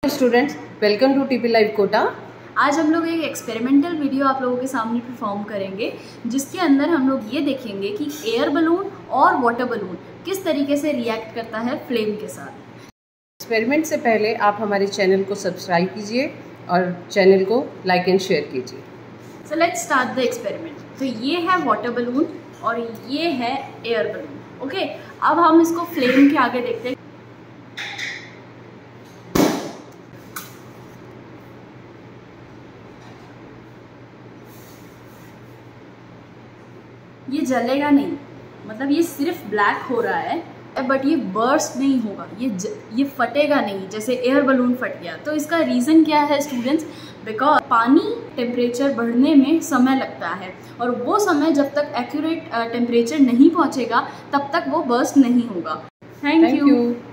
Students, welcome to TP live Kota. आज हम लोग एक एक्सपेरिमेंटल वीडियो आप लोगों के सामने परफॉर्म करेंगे, जिसके अंदर हम लोग ये देखेंगे कि एयर बलून और वाटर बलून किस तरीके से रिएक्ट करता है फ्लेम के साथ। एक्सपेरिमेंट से पहले आप हमारे चैनल को सब्सक्राइब कीजिए और चैनल को लाइक एंड शेयर कीजिए। So let's start the experiment. तो ये है वाटर बलून और ये है एयर बलून। ओके, अब हम इसको फ्लेम के आगे देखते हैं। ये जलेगा नहीं, मतलब ये सिर्फ ब्लैक हो रहा है, बट ये बर्स्ट नहीं होगा, ये फटेगा नहीं जैसे एयर बलून फट गया। तो इसका रीज़न क्या है स्टूडेंट्स? बिकॉज पानी टेम्परेचर बढ़ने में समय लगता है और वो समय जब तक एक्यूरेट टेम्परेचर नहीं पहुंचेगा तब तक वो बर्स्ट नहीं होगा। Thank you.